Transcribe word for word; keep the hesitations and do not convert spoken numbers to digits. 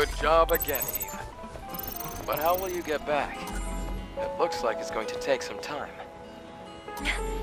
Good job again, Eve. But how will you get back? It looks like it's going to take some time.